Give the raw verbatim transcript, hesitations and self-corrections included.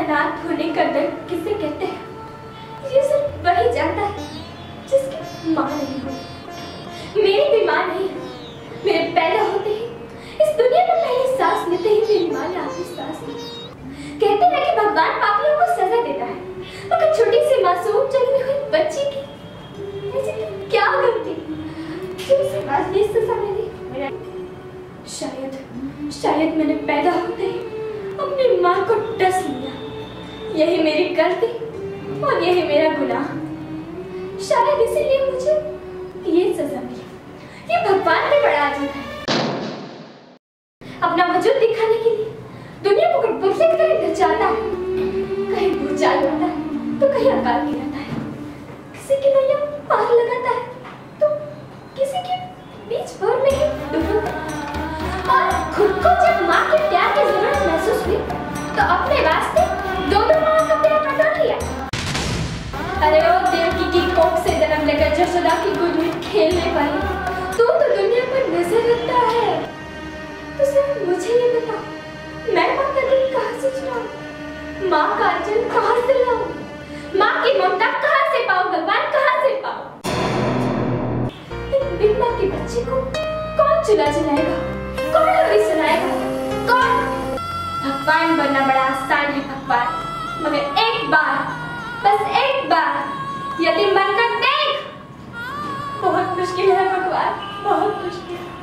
अनाथ होने का दर्द किसे कहते हैं ये सिर्फ वही जानता है जिसकी माँ नहीं हो। मेरी भी माँ नहीं है। मेरे पैदा होते ही इस दुनिया में पहली सांस लेते ही मेरी माँ ने आखिरी सांस ली। कहते हैं कि भगवान पापियों को सजा देता है, मगर छोटी सी मासूम जन्मी हुई बच्ची की ऐसी क्या गलती जो उसे आज ये सजा मिली। शायद शायद मैंने पैदा होते ही अपनी माँ को डस लिया। यही मेरी गलती और यही मेरा गुनाह। शायद इसीलिए मुझे ये सजा मिली। ये भगवान ने बड़ा अजीब है। अपना वजूद दिखाने के लिए दुनिया को बुझले की तरह नचाता है। कहीं भूचाल लाता है तो कहीं अकाल गिराता है। किसी की नैया पार लगाता है तो किसी के बीच भर में ही डुबोता है। और खुद को जब माँ के प्यार की जरूरत महसूस हुई तो अपने वास्ते दो दो माँ का प्यार बटोर लिया। अरे ओ देवकी की कोख से जन्म लेकर जसोदा की गोद में खेलने वाली तू तो दुनिया पर नजर रखता है। तो सिर्फ मुझे ये बता, मैं माँ का दिल कहाँ से चुराऊं? माँ का अंचल कहाँ से लाऊं? माँ की ममता कहाँ से पाऊं? भगवान कहाँ से पाऊं? एक बिन माँ की बच्ची को कौन चुला चलाएगा? कौन लोरी सुनाएगा? कौन? भगवान बनना बड़ा आसान है भगवान, मगर एक बार, बस एक बार यतीम बनकर देख। बहुत मुश्किल है भगवान, बहुत मुश्किल।